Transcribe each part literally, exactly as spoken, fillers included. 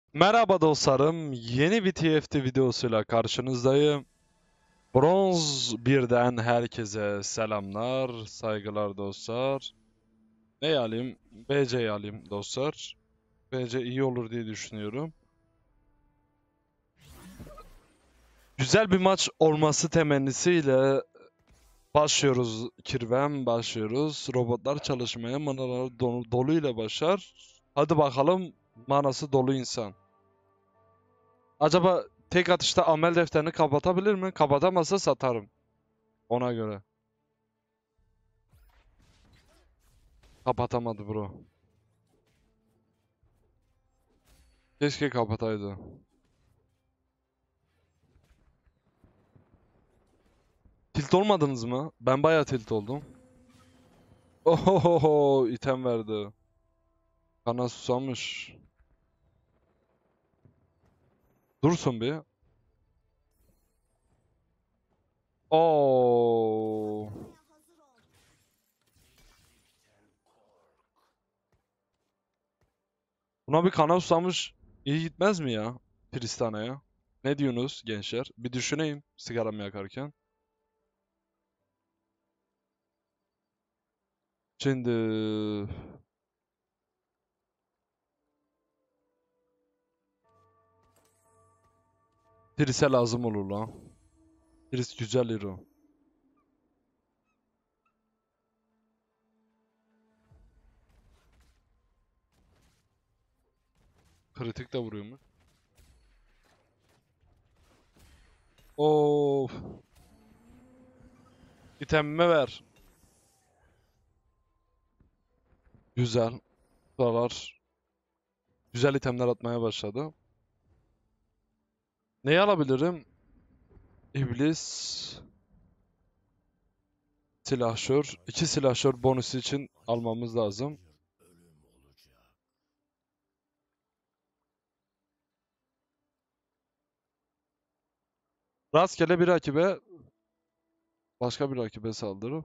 Merhaba dostlarım, yeni bir T F T videosuyla karşınızdayım. Bronz birden herkese selamlar, saygılar dostlar. Ne alayım? B C'yi alayım dostlar. B C iyi olur diye düşünüyorum. Güzel bir maç olması temennisiyle başlıyoruz kirvem, başlıyoruz. Robotlar çalışmaya, manaları dolu, doluyla başlar. Hadi bakalım, manası dolu insan. Acaba tek atışta amel defterini kapatabilir mi? Kapatamazsa satarım. Ona göre. Kapatamadı bro. Keşke kapataydı. Tilt olmadınız mı? Ben bayağı tilt oldum. Ohohoho, item verdi. Kana susamış. Dursun bir. Oo. Buna bir kana susamış. İyi gitmez mi ya? Tristana'ya. Ne diyorsunuz gençler? Bir düşüneyim sigaramı yakarken. Şimdi Tris'e lazım olur lan. Tris güzel hero. Kritik de vuruyor mu? Of. İtemime ver. Güzel. Buralar. Güzel itemler atmaya başladı. Neyi alabilirim? İblis. Silahşör. İki silahşör bonusu için almamız lazım. Rastgele bir rakibe başka bir rakibe saldırıp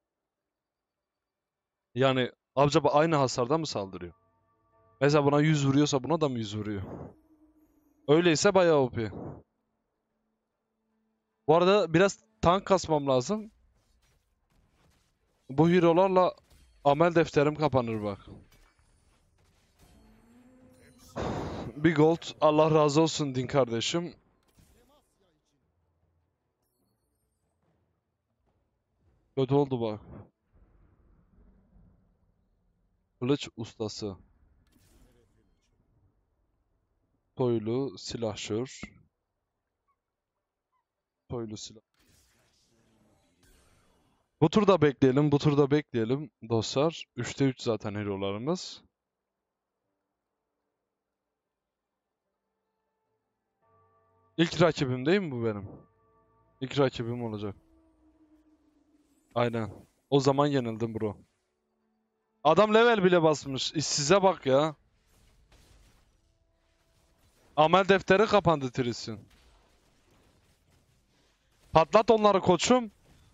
yani acaba aynı hasarda mı saldırıyor? Mesela buna yüz vuruyorsa buna da mı yüz vuruyor? Öyleyse bayağı O P. Bu arada biraz tank kasmam lazım. Bu hero'larla amel defterim kapanır bak. Bir gold. Allah razı olsun din kardeşim. Kötü oldu bak. Kılıç ustası. Toylu silahşör. Toylu silah. Bu turda bekleyelim, bu turda bekleyelim dostlar. üçte üç zaten hero'larımız. İlk rakibim değil mi bu benim? İlk rakibim olacak. Aynen. O zaman yenildim bro. Adam level bile basmış. İşsize bak ya. Amel defteri kapandı Tris'in. Patlat onları koçum.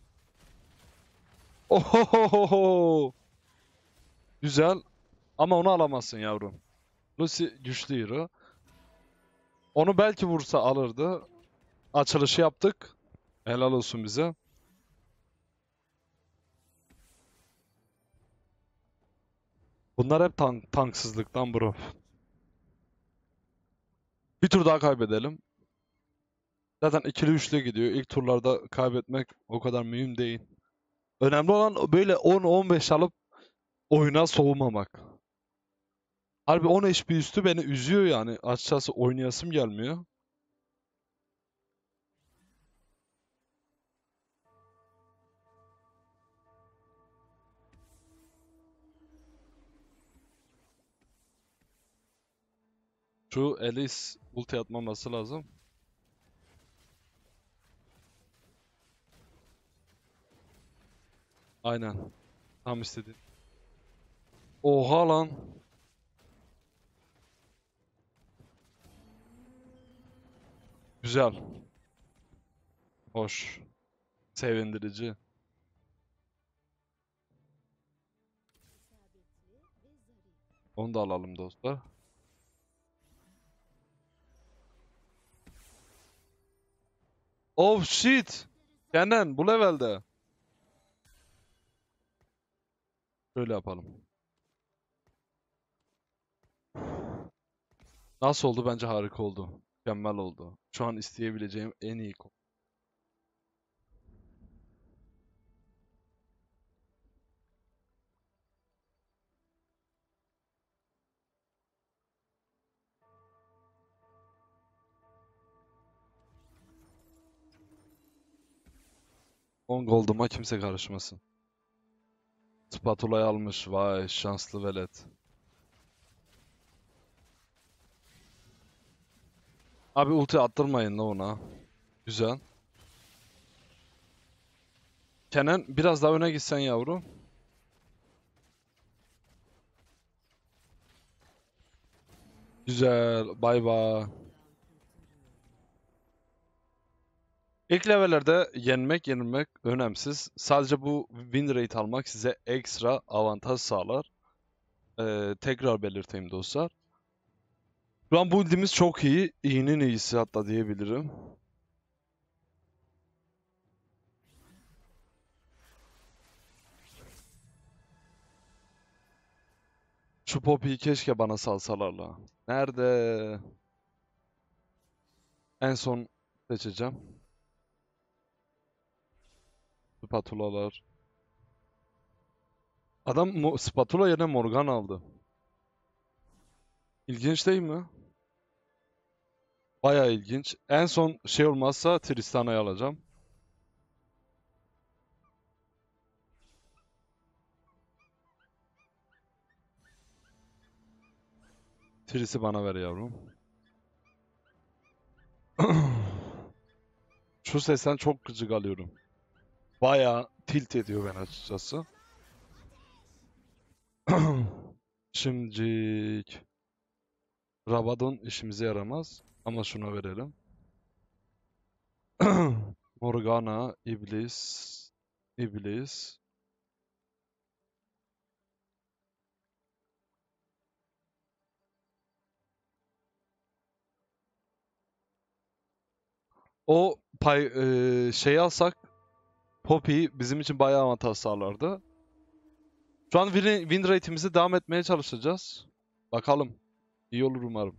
Ohohoho. Güzel. Ama onu alamazsın yavrum. Lucy güçlü hero. Onu belki vursa alırdı. Açılışı yaptık. Helal olsun bize. Bunlar hep tank tanksızlıktan bro. Bir tur daha kaybedelim. Zaten ikili üçlü gidiyor. İlk turlarda kaybetmek o kadar mühim değil. Önemli olan böyle on on beş alıp oyuna soğumamak. Harbi on H P üstü beni üzüyor yani. Açıkçası oynayasım gelmiyor. Şu Elise ulti atmaması lazım. Aynen. Tam istediğin. Oha lan. Güzel. Hoş. Sevindirici. Onu da alalım dostlar. Oh shit. Kenan bu levelde. Şöyle yapalım. Nasıl oldu? Bence harika oldu. Mükemmel oldu. Şu an isteyebileceğim en iyi konu. on gold'uma kimse karışmasın. Spatula'yı almış. Vay şanslı velet. Abi ulti attırmayın da ona. Güzel. Kenan biraz daha öne gitsen yavrum. Güzel. Bay bay. İlk levellerde yenmek yenilmek önemsiz. Sadece bu win rate almak size ekstra avantaj sağlar. Ee, tekrar belirteyim dostlar. Şu an build'imiz çok iyi. İyinin iyisi hatta diyebilirim. Şu Poppy'yi keşke bana salsalarla. Nerede? En son seçeceğim. Spatulalar. Adam mo- spatula yerine Morgan aldı. İlginç değil mi? Bayağı ilginç. En son şey olmazsa Tristana'yı alacağım. Tris'i bana ver yavrum. Şu sesten çok gıcık alıyorum. Bayağı tilt ediyor beni açıkçası. Şimdilik Rabadon işimize yaramaz ama şuna verelim. Morgana, İblis, İblis. O pay eee, şey alsak Poppy bizim için bayağı avantaj sağlardı. Şu an win, win rate'imizi devam etmeye çalışacağız. Bakalım. İyi olur umarım.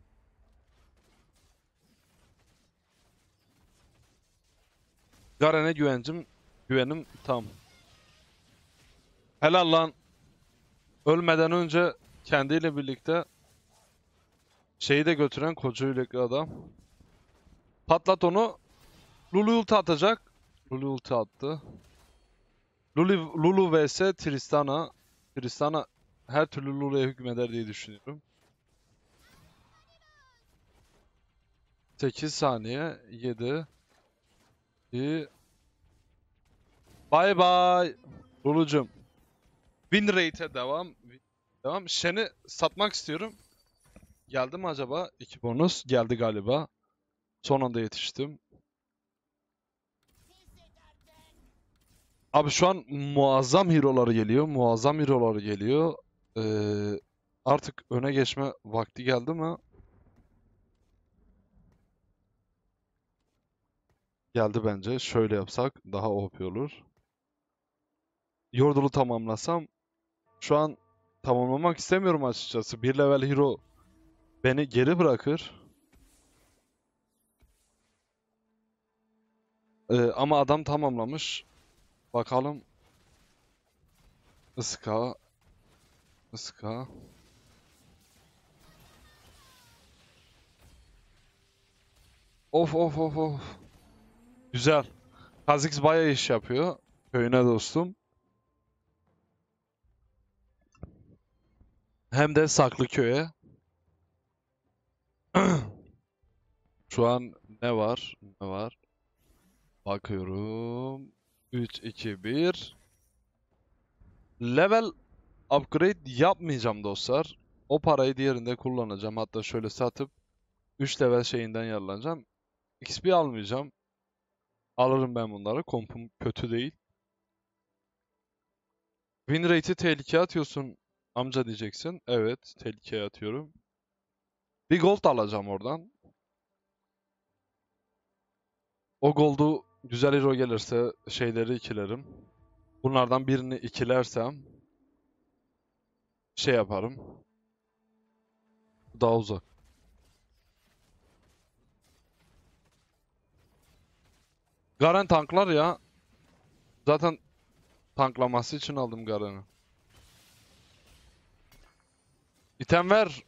Garen'e güvencim, güvenim tam. Helal lan. Ölmeden önce kendiyle birlikte şeyi de götüren koca yürekli adam. Patlat onu. Lulu ulti atacak. Lulu ulti attı. Lulu, Lulu vs Tristana. Tristana her türlü Lulu'ya hükmeder diye düşünüyorum. sekiz saniye. yedi. Bir. Bye bye. Lulu'cum. Win rate'e devam. Devam. Shen'i satmak istiyorum. Geldi mi acaba? İki bonus. Geldi galiba. Son anda yetiştim. Abi şu an muazzam hero'ları geliyor. Muazzam hero'ları geliyor. Ee, artık öne geçme vakti geldi mi? Geldi bence. Şöyle yapsak daha O P olur. Yordle'u tamamlasam şu an tamamlamak istemiyorum açıkçası. Bir level hero beni geri bırakır. Ee, ama adam tamamlamış. Bakalım. Iska. Iska. Of of of of. Güzel. Kha'Zix bayağı iş yapıyor. Köyüne dostum. Hem de saklı köye. Şu an ne var? Ne var? Bakıyorum. üç, iki, bir. Level upgrade yapmayacağım dostlar. O parayı diğerinde kullanacağım. Hatta şöyle satıp üç level şeyinden yararlanacağım. X P almayacağım. Alırım ben bunları. Kompum kötü değil. Win rate'i tehlikeye atıyorsun amca diyeceksin. Evet, tehlikeye atıyorum. Bir gold alacağım oradan. O gold'u güzel hero gelirse şeyleri ikilerim. Bunlardan birini ikilersem şey yaparım. Daha uzak. Garen tanklar ya. Zaten tanklaması için aldım Garen'i. İtem ver.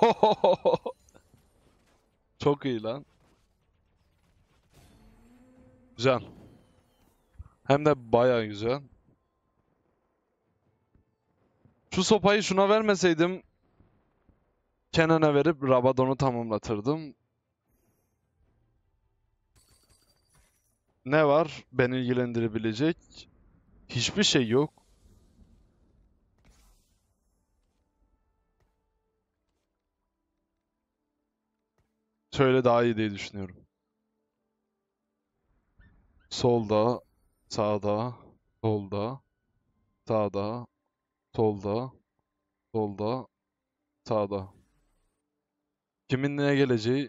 Çok iyi lan. Güzel. Hem de baya güzel. Şu sopayı şuna vermeseydim Kenan'a verip Rabadon'u tamamlatırdım. Ne var beni ilgilendirebilecek? Hiçbir şey yok. Şöyle daha iyi diye düşünüyorum. Solda, sağda, solda, sağda, solda, solda, sağda. Kimin neye geleceği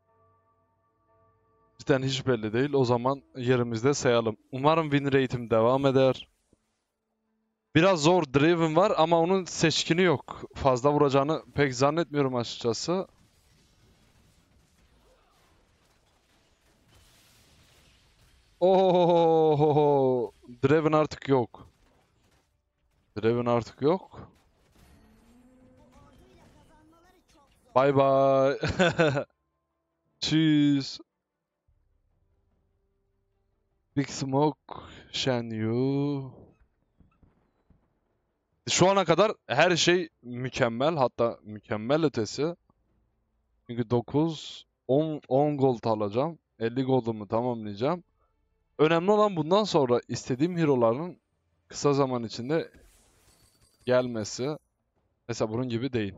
cidden hiç belli değil. O zaman yerimizde sayalım. Umarım win rate'im devam eder. Biraz zor Draven var ama onun seçkini yok. Fazla vuracağını pek zannetmiyorum açıkçası. Ohohoho. Draven artık yok. Draven artık yok. Bye bye. Tschüss. Big Smoke. Shen Yu. Şu ana kadar her şey mükemmel. Hatta mükemmel ötesi. Çünkü dokuz, on, on gold alacağım. elli goldumu tamamlayacağım. Önemli olan bundan sonra istediğim hero'ların kısa zaman içinde gelmesi. Mesela bunun gibi değil.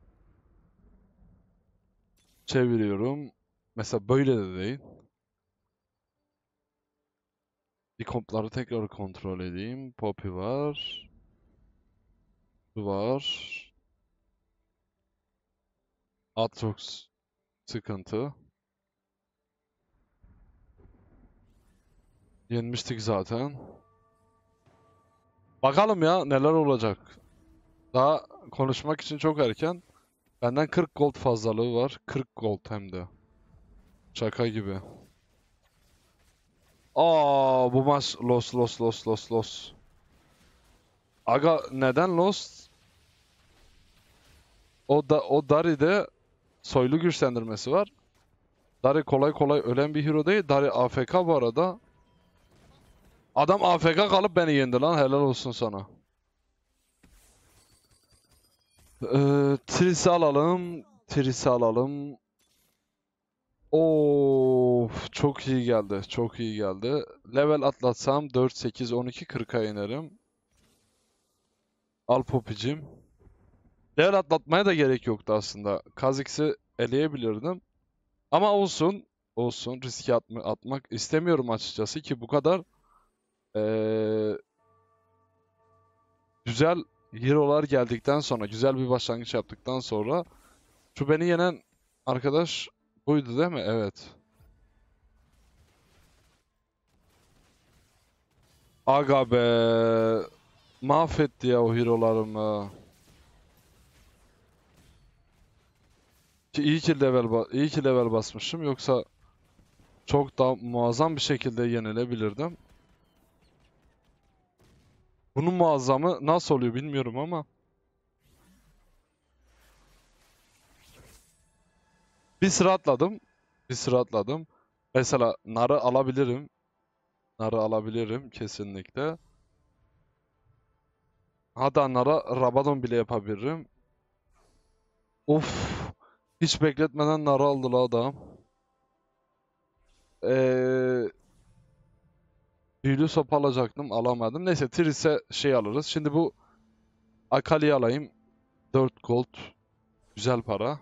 Çeviriyorum. Mesela böyle de değil. Bir kompları tekrar kontrol edeyim. Poppy var. Bu var. Aatrox sıkıntı. Yenmiştik zaten. Bakalım ya neler olacak. Daha konuşmak için çok erken. Benden kırk gold fazlalığı var. kırk gold hem de. Şaka gibi. Aa, bu maç lost lost lost lost lost. Aga neden lost? O da o Dari'de soylu güçlendirmesi var. Dari kolay kolay ölen bir hero değil. Dari A F K bu arada. Adam A F K kalıp beni yendi lan. Helal olsun sana. Ee, Tris'i alalım. Tris'i alalım. Of, çok iyi geldi. Çok iyi geldi. Level atlatsam dört, sekiz, on iki, kırka inerim. Al Poppy'cim. Level atlatmaya da gerek yoktu aslında. Kha'Zix'i eleyebilirdim. Ama olsun. Olsun. Riske atma, atmak istemiyorum açıkçası ki bu kadar ee, güzel hero'lar geldikten sonra, güzel bir başlangıç yaptıktan sonra şu beni yenen arkadaş buydu değil mi? Evet. Aga be. Mahvetti ya o hero'larımı. Ki iyi ki level ba- iyi ki level basmışım yoksa çok daha muazzam bir şekilde yenilebilirdim. Bunun muazzamı nasıl oluyor bilmiyorum ama bir sıra atladım. Bir sıra atladım. Mesela narı alabilirim. Narı alabilirim kesinlikle. Hatta nara Rabadon bile yapabilirim. Of. Hiç bekletmeden narı aldı la adam. Ee, Büyülü sopa alacaktım. Alamadım. Neyse Tris'e şey alırız. Şimdi bu Akali'yi alayım. dört gold. Güzel para.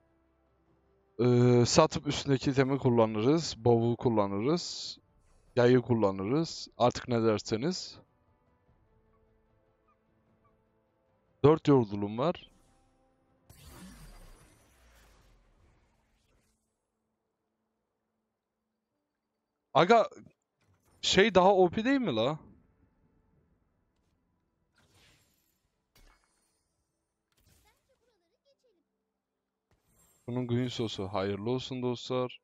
Ee, satıp üstündeki itemi kullanırız. Bow'u kullanırız. Yayı kullanırız. Artık ne derseniz. dört yordulum var. Aga şey daha O P değil mi la? Bunun green sosu hayırlı olsun dostlar.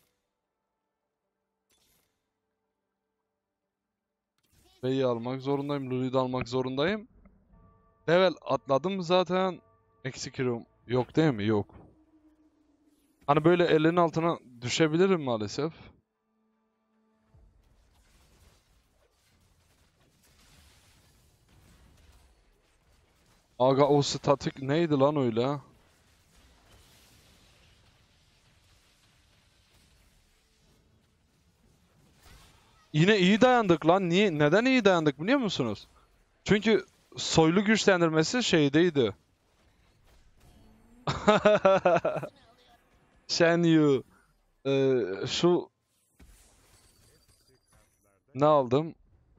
B'yi almak zorundayım. Lulu'yu da almak zorundayım. Level atladım zaten. Eksik hero'm yok değil mi? Yok. Hani böyle ellerin altına düşebilirim maalesef. Aga o statik neydi lan öyle? Yine iyi dayandık lan. Niye? Neden iyi dayandık biliyor musunuz? Çünkü soylu güçlendirmesi şeydeydi. Shen Yu. Ee, şu ne aldım?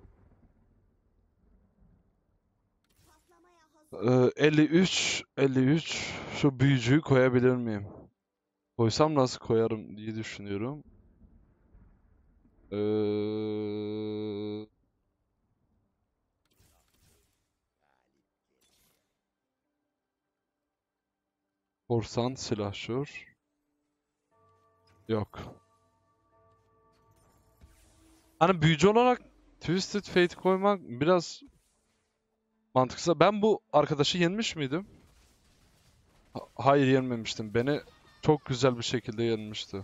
Ee, elli üç, elli üç. Şu büyücüyü koyabilir miyim? Koysam nasıl koyarım diye düşünüyorum. Ee, korsan silahşör. Yok. Hani büyücü olarak Twisted Fate koymak biraz mantıksız. Ben bu arkadaşı yenmiş miydim? Ha- Hayır yenmemiştim. Beni çok güzel bir şekilde yenmişti.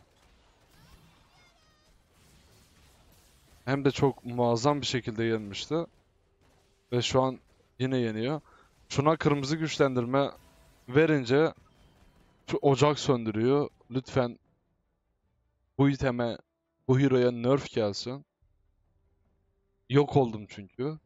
Hem de çok muazzam bir şekilde yenmişti. Ve şu an yine yeniyor. Şuna kırmızı güçlendirme verince şu ocak söndürüyor. Lütfen bu iteme, bu hero'ya nerf gelsin. Yok oldum çünkü.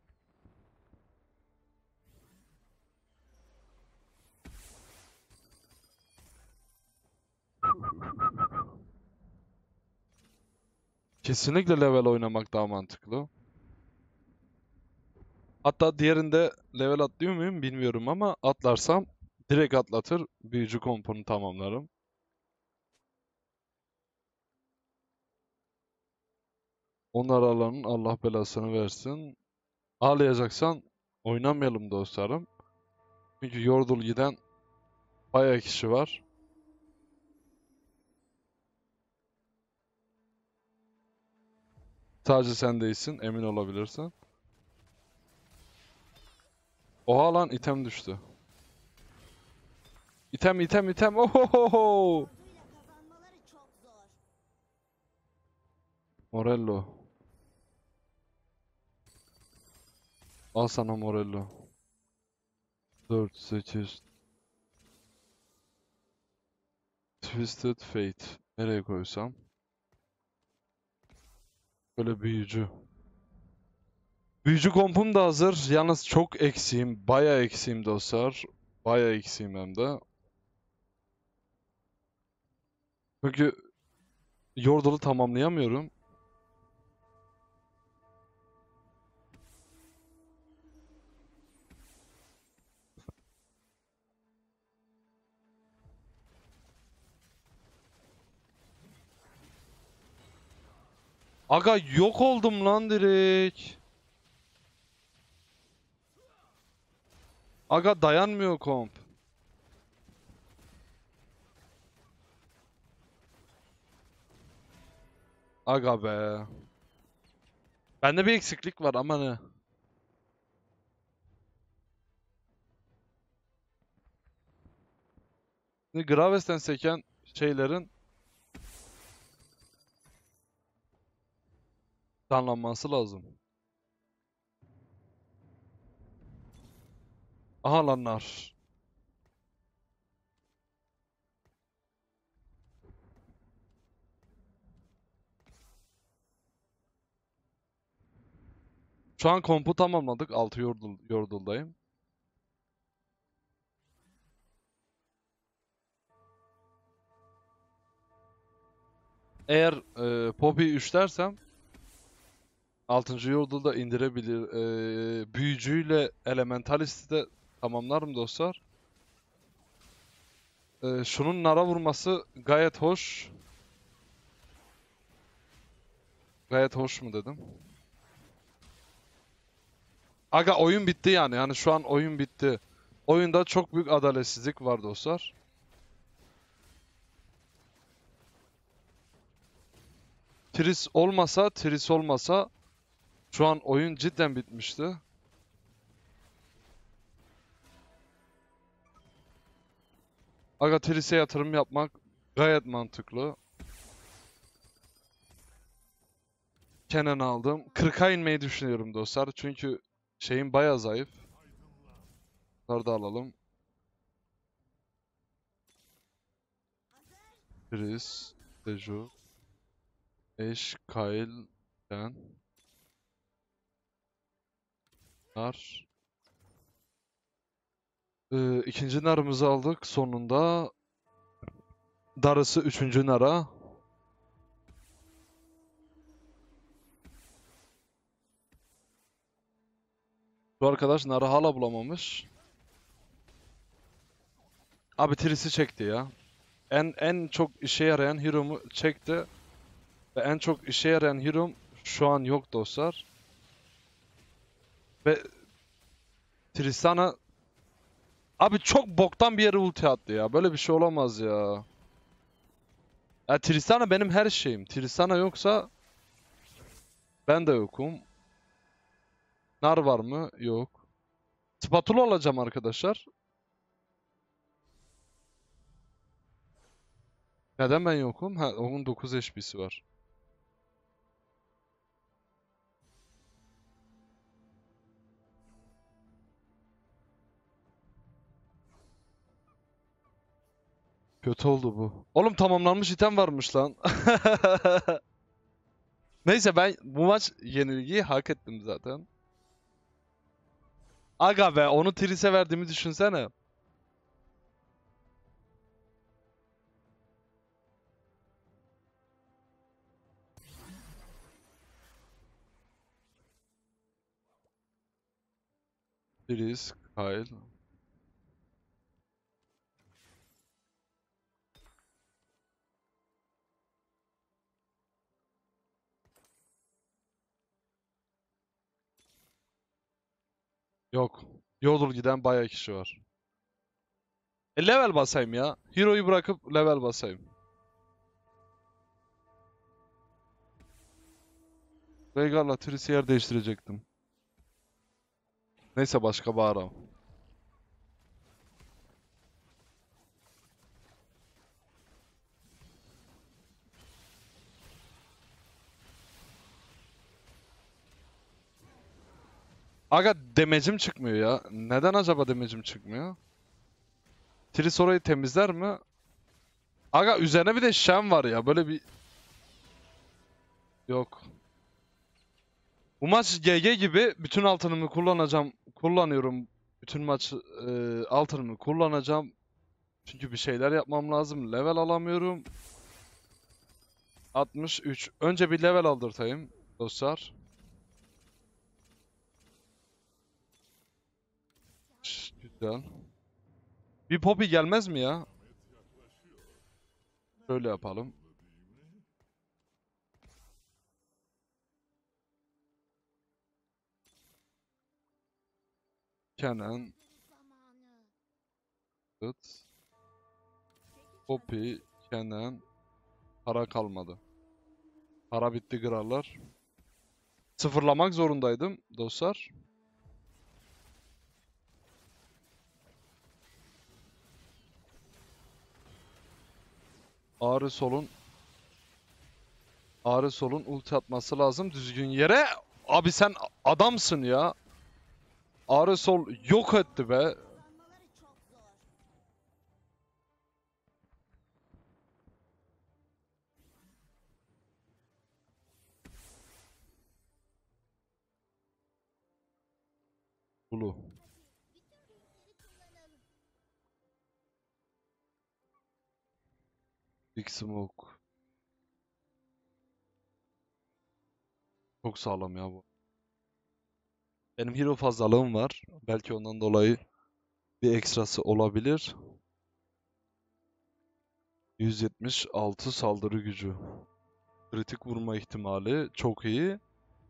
Kesinlikle level oynamak daha mantıklı. Hatta diğerinde level atlıyor muyum bilmiyorum ama atlarsam direkt atlatır. Büyücü kompunu tamamlarım. Onlar Allah'ın Allah belasını versin. Ağlayacaksan oynamayalım dostlarım. Çünkü yordul giden bayağı kişi var. Sadece sen değilsin, emin olabilirsin. Oha lan item düştü. İtem item item. Ohohoho. Morello. Al sana Morello. dört, sekiz. Twisted Fate. Nereye koysam? Böyle büyücü. Büyücü kompum da hazır. Yalnız çok eksiğim. Bayağı eksiğim dostlar. Bayağı eksiğim hem de. Çünkü Yordle'u tamamlayamıyorum. Aga yok oldum lan direkt. Aga dayanmıyor komp. Aga be. Bende bir eksiklik var ama ne? Şimdi Graves'ten seken şeylerin tanlanması lazım. Aha lanlar. Şu an kompu tamamladık. altı yordul, yorduldayım. Eğer e, Poppy'yi üçlersem altıncı yordulda indirebilir. E, büyücüyle Elementalist'i de tamamlarım dostlar. E, şunun nara vurması gayet hoş. Gayet hoş mu dedim. Aga oyun bitti yani. Yani şu an oyun bitti. Oyunda çok büyük adaletsizlik var dostlar. Tris olmasa, Tris olmasa şu an oyun cidden bitmişti. Aga Tris'e yatırım yapmak gayet mantıklı. Kenan aldım. kırka inmeyi düşünüyorum dostlar. Çünkü şeyim bayağı zayıf. Bunları da alalım. Tris, Deju, Eş, Kyle, Ben, Nar. Ee, ikinci narımızı aldık sonunda. Darısı üçüncü nara. Bu arkadaş narı hala bulamamış. Abi Tris'i çekti ya. En en çok işe yarayan hero'mu çekti. Ve en çok işe yarayan hero'm şu an yok dostlar. Ve Tristana abi çok boktan bir yere ulti attı ya. Böyle bir şey olamaz ya. Ya Tristana benim her şeyim. Tristana yoksa ben de yokum. Nar var mı? Yok. Spatula alacağım arkadaşlar. Neden ben yokum? Ha, onun dokuz H P'si var. Kötü oldu bu. Oğlum tamamlanmış item varmış lan. Neyse ben bu maç yenilgiyi hak ettim zaten. Aga be onu Tris'e verdiğimi düşünsene. Tris, Kyle. Yok. Yodel giden bayağı kişi var. E level basayım ya. Hero'yu bırakıp level basayım. Veigar'la Tris'i yer değiştirecektim. Neyse başka bağıram. Aga demecim çıkmıyor ya. Neden acaba demecim çıkmıyor? Tris orayı temizler mi? Aga üzerine bir de Shen var ya. Böyle bir... Yok. Bu maç G G gibi bütün altınımı kullanacağım. Kullanıyorum. Bütün maç e, altınımı kullanacağım. Çünkü bir şeyler yapmam lazım. Level alamıyorum. altmış üç. Önce bir level aldırtayım dostlar. Şş, güzel. Bir Poppy gelmez mi ya? Şöyle yapalım. Kenan, Tıt, Poppy, Kenan. Para kalmadı. Para bitti krallar. Sıfırlamak zorundaydım dostlar. Ağrı solun Ağrı solun ulti atması lazım düzgün yere. Abi sen adamsın ya. Ağrı sol yok etti be. Bulu. Big Smoke. Çok sağlam ya bu. Benim hero fazlalığım var. Belki ondan dolayı bir ekstrası olabilir. yüz yetmiş altı saldırı gücü. Kritik vurma ihtimali çok iyi.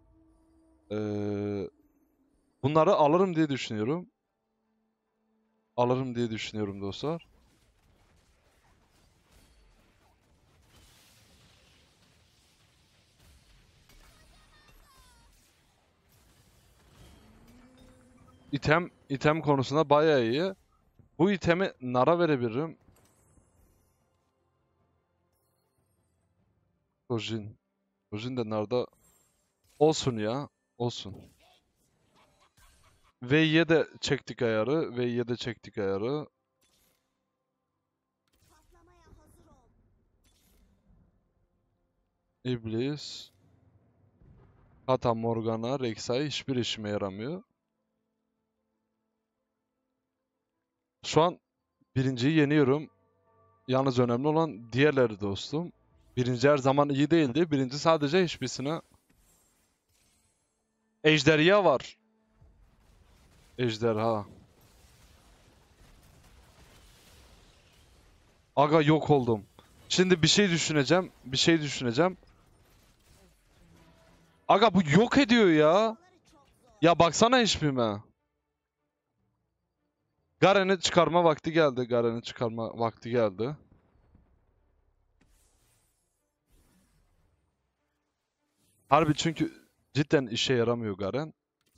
Ee, bunları alırım diye düşünüyorum. Alırım diye düşünüyorum dostlar. İtem, item konusunda bayağı iyi. Bu itemi Nara verebilirim. Rojin. Rojin de Nar'da olsun ya. Olsun. V'ye de çektik ayarı. V'ye de çektik ayarı. İblis. Fata Morgana, Rek'Sai hiçbir işime yaramıyor. Şu an birinciyi yeniyorum. Yalnız önemli olan diğerleri dostum. Birinci her zaman iyi değildi. Birinci sadece hiçbirisine. Ejderha var. Ejderha. Aga yok oldum. Şimdi bir şey düşüneceğim. Bir şey düşüneceğim. Aga bu yok ediyor ya. Ya baksana hiçbirime. Garen'i çıkarma vakti geldi. Garen'i çıkarma vakti geldi. Harbi çünkü cidden işe yaramıyor Garen.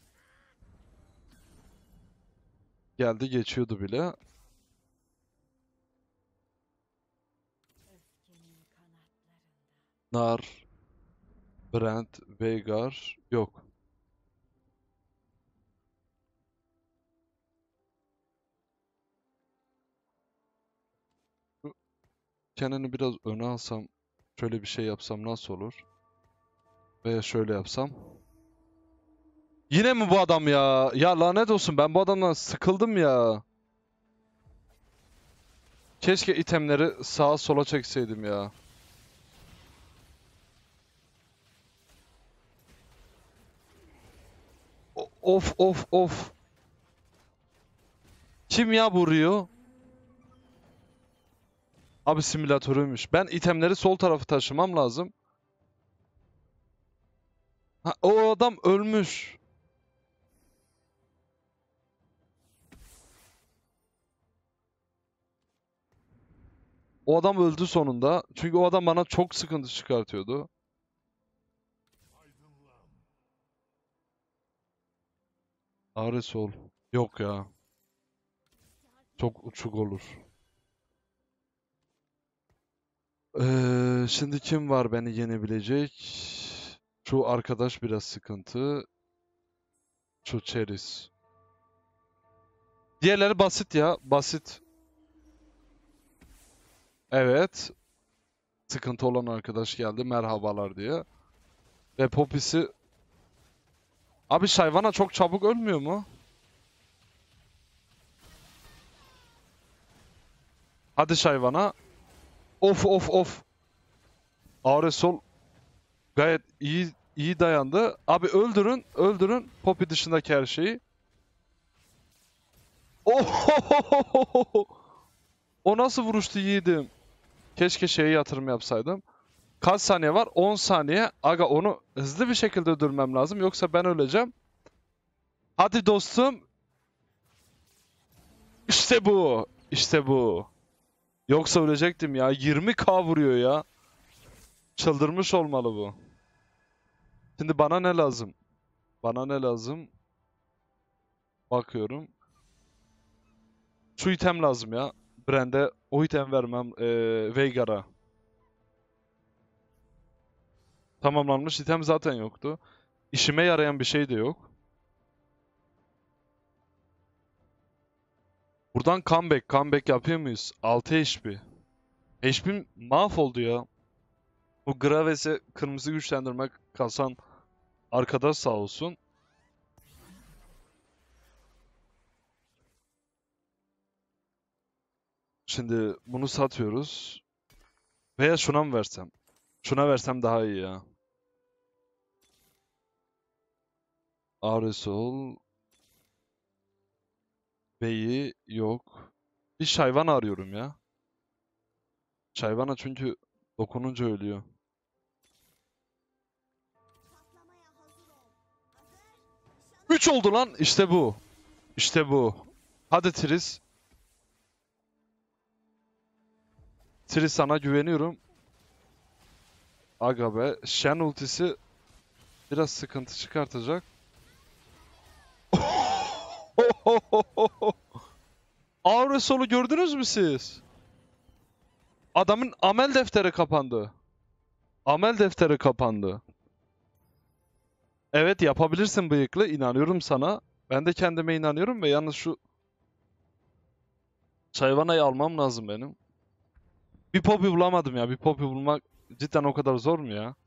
Geldi geçiyordu bile. Nar, Brent, Veigar yok. Şu Kenan'ı biraz öne alsam, şöyle bir şey yapsam nasıl olur? Veya şöyle yapsam. Yine mi bu adam ya? Ya lanet olsun, ben bu adamdan sıkıldım ya. Keşke itemleri sağa sola çekseydim ya. O- Of of of. Kim ya vuruyor? Abi simülatörüymüş. Ben itemleri sol tarafı taşımam lazım. Ha, o adam ölmüş. O adam öldü sonunda. Çünkü o adam bana çok sıkıntı çıkartıyordu. Ares ol. Yok ya. Çok uçuk olur. Ee, şimdi kim var beni yenebilecek? Şu arkadaş biraz sıkıntı. Şu Cheris. Diğerleri basit ya. Basit. Evet. Sıkıntı olan arkadaş geldi. Merhabalar diye. Ve Poppy'si... Abi Shyvana çok çabuk ölmüyor mu? Hadi Shyvana. Of of of. Auresol gayet iyi iyi dayandı. Abi öldürün, öldürün Poppy dışındaki her şeyi. Oh! O nasıl vuruştu yiğidim? Keşke şeye yatırım yapsaydım. Kaç saniye var? on saniye. Aga onu hızlı bir şekilde öldürmem lazım. Yoksa ben öleceğim. Hadi dostum. İşte bu. İşte bu. Yoksa ölecektim ya. yirmi K vuruyor ya. Çıldırmış olmalı bu. Şimdi bana ne lazım? Bana ne lazım? Bakıyorum. Şu item lazım ya. Brand'e o item vermem. Ee, Veigar'a. Tamamlanmış item zaten yoktu. İşime yarayan bir şey de yok. Buradan comeback. Comeback yapıyor muyuz? altı H P. H P'm mahvoldu ya. Bu Graves'e kırmızı güçlendirmek kasan arkadaş sağ olsun. Şimdi bunu satıyoruz. Veya şuna mı versem? Şuna versem daha iyi ya. Aresol. B'yi yok. Bir Shyvana arıyorum ya. Shyvana çünkü dokununca ölüyor. üç oldu lan. İşte bu. İşte bu. Hadi Tris. Tris sana güveniyorum. Aga be. Shen ultisi biraz sıkıntı çıkartacak. Auresol'u gördünüz mü siz? Adamın amel defteri kapandı. Amel defteri kapandı. Evet yapabilirsin bıyıklı. İnanıyorum sana. Ben de kendime inanıyorum ve yalnız şu Shyvana'yı almam lazım benim. Bir Poppy bulamadım ya. Bir Poppy bulmak cidden o kadar zor mu ya?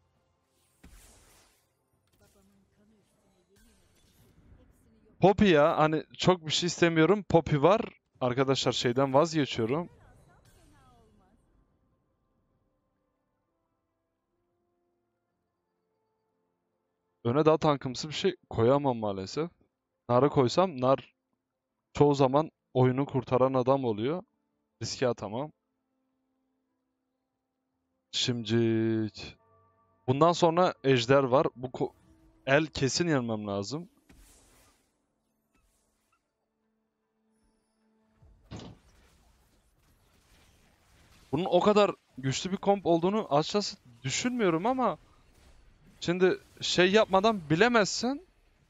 Poppy ya. Hani çok bir şey istemiyorum. Poppy var. Arkadaşlar şeyden vazgeçiyorum. Öne daha tankımsı bir şey koyamam maalesef. Nar'ı koysam Nar çoğu zaman oyunu kurtaran adam oluyor. Riske atamam. Şimdi bundan sonra Ejder var. Bu ko- el kesin yenmem lazım. Bunun o kadar güçlü bir komp olduğunu açıkçası düşünmüyorum ama şimdi şey yapmadan bilemezsin.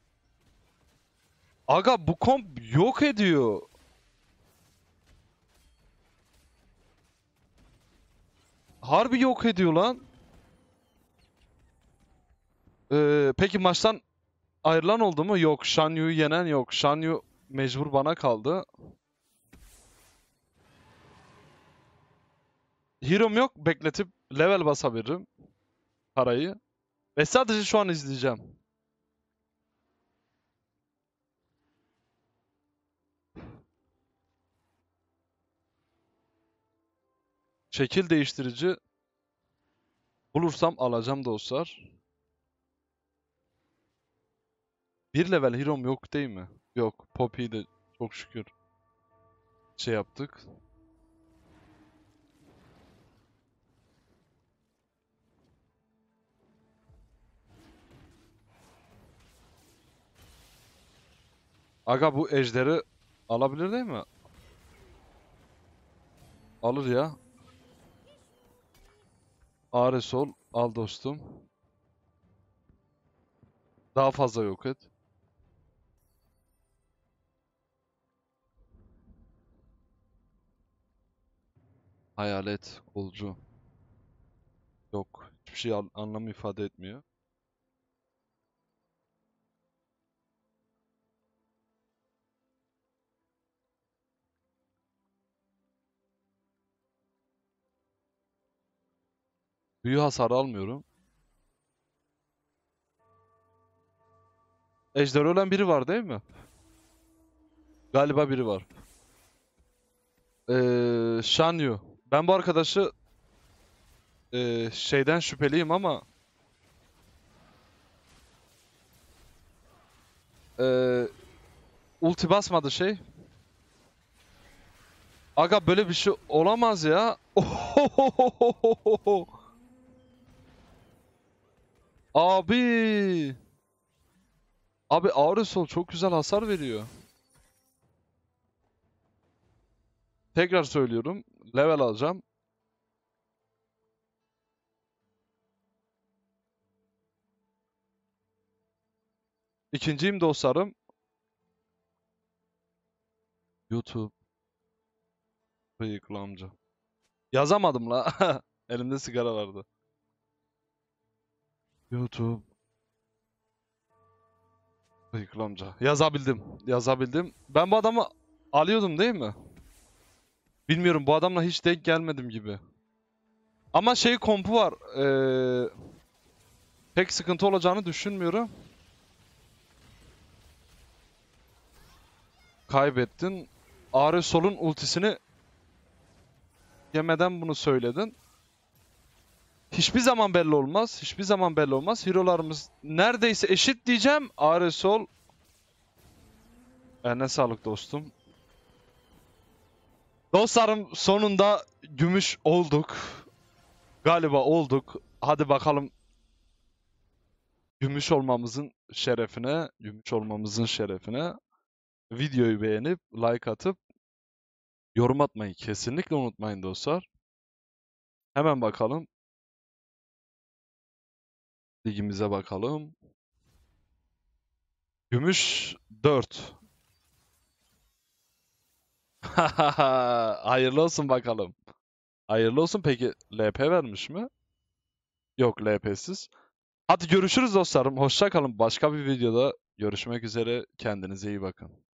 Aga bu komp yok ediyor. Harbi yok ediyor lan. Ee, peki maçtan ayrılan oldu mu? Yok. Shan Yu'yu yenen yok. Shan Yu mecbur bana kaldı. Hero'm yok. Bekletip level basabilirim. Parayı. Ve sadece şu an izleyeceğim. Şekil değiştirici bulursam alacağım dostlar. Bir level hero'm yok değil mi? Yok. Poppy'yi de çok şükür şey yaptık. Aga bu ejderi alabilir değil mi? Alır ya. Aresol al dostum. Daha fazla yok et. Hayalet, kolcu. Yok. Hiçbir şey an anlam ifade etmiyor. Büyü hasarı almıyorum. Ejder ölen biri var değil mi? Galiba biri var. Ee, Shanyu. Ben bu arkadaşı e, şeyden şüpheliyim ama e, ulti basmadı şey. Aga böyle bir şey olamaz ya. Abi. Abi Auresol çok güzel hasar veriyor. Tekrar söylüyorum. Level alacağım. İkinciyim dostlarım. YouTube. Bıyıklı amca. Yazamadım la. Elimde sigara vardı. YouTube. Bıyıklı amca. Yazabildim. Yazabildim. Ben bu adamı alıyordum değil mi? Bilmiyorum, bu adamla hiç denk gelmedim gibi. Ama şey kompu var. Ee, pek sıkıntı olacağını düşünmüyorum. Kaybettin. Aresol'un ultisini yemeden bunu söyledin. Hiçbir zaman belli olmaz. Hiçbir zaman belli olmaz. Hero'larımız neredeyse eşit diyeceğim. Aresol. Eline sağlık dostum. Dostlarım sonunda gümüş olduk. Galiba olduk. Hadi bakalım gümüş olmamızın şerefine, gümüş olmamızın şerefine videoyu beğenip like atıp yorum atmayı kesinlikle unutmayın dostlar. Hemen bakalım. Ligimize bakalım. Gümüş dört. Hayırlı olsun bakalım. Hayırlı olsun. Peki L P vermiş mi? Yok, L P'siz. Hadi görüşürüz dostlarım. Hoşça kalın. Başka bir videoda görüşmek üzere. Kendinize iyi bakın.